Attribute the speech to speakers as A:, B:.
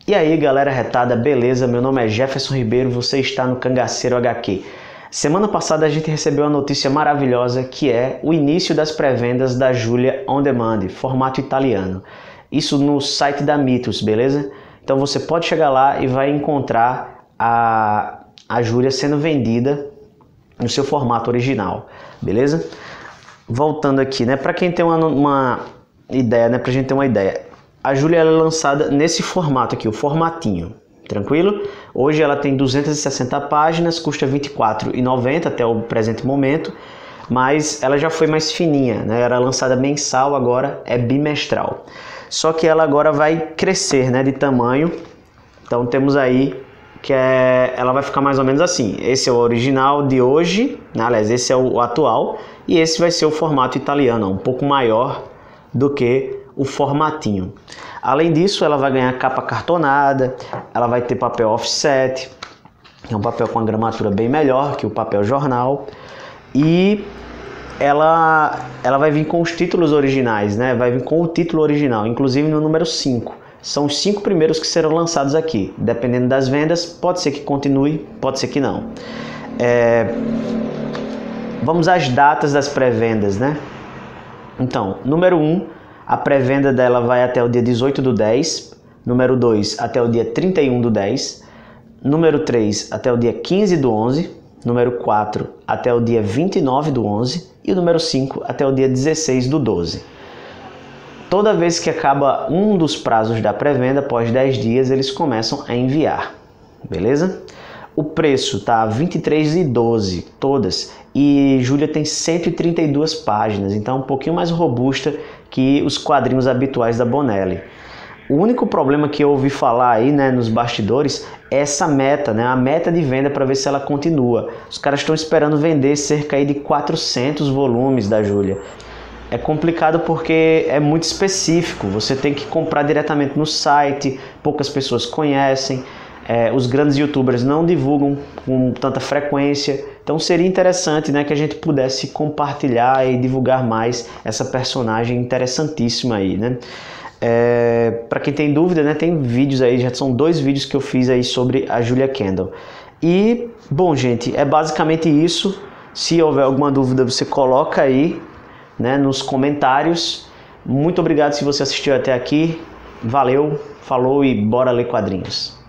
A: E aí galera retada, beleza? Meu nome é Jefferson Ribeiro, você está no Cangaceiro HQ. Semana passada a gente recebeu uma notícia maravilhosa que é o início das pré-vendas da Julia On Demand, formato italiano. Isso no site da Mythos, beleza? Então você pode chegar lá e vai encontrar a Julia sendo vendida no seu formato original, beleza? Voltando aqui, né? Para quem tem uma ideia, né? Pra gente ter uma ideia. A Julia é lançada nesse formato aqui, o formatinho, tranquilo? Hoje ela tem 260 páginas, custa R$ 24,90 até o presente momento, mas ela já foi mais fininha, né? Era lançada mensal, agora é bimestral. Só que ela agora vai crescer, né, de tamanho. Então temos aí que ela vai ficar mais ou menos assim. Esse é o original de hoje, né? Aliás, esse é o atual, e esse vai ser o formato italiano, um pouco maior do que o formatinho. Além disso, ela vai ganhar capa cartonada, ela vai ter papel offset, que é um papel com uma gramatura bem melhor que o papel jornal, e ela vai vir com os títulos originais, né? Vai vir com o título original, inclusive no número 5. São os 5 primeiros que serão lançados aqui. Dependendo das vendas, pode ser que continue, pode ser que não. Vamos às datas das pré-vendas, né? Então, número 1, a pré-venda dela vai até o dia 18/10, número 2 até o dia 31/10, número 3 até o dia 15/11, número 4 até o dia 29/11 e o número 5 até o dia 16/12. Toda vez que acaba um dos prazos da pré-venda, após 10 dias, eles começam a enviar, beleza? O preço tá R$ 23,12 todas, e Julia tem 132 páginas, então um pouquinho mais robusta que os quadrinhos habituais da Bonelli. O único problema que eu ouvi falar aí, né, nos bastidores é essa meta, né, a meta de venda para ver se ela continua. Os caras estão esperando vender cerca aí de 400 volumes da Julia. É complicado porque é muito específico, você tem que comprar diretamente no site, poucas pessoas conhecem. Os grandes youtubers não divulgam com tanta frequência, então seria interessante, né, que a gente pudesse compartilhar e divulgar mais essa personagem interessantíssima aí, né? Para quem tem dúvida, né, tem vídeos aí, já são 2 vídeos que eu fiz aí sobre a Julia Kendall. E, bom gente, é basicamente isso. Se houver alguma dúvida, você coloca aí, né, nos comentários. Muito obrigado se você assistiu até aqui. Valeu, falou e bora ler quadrinhos.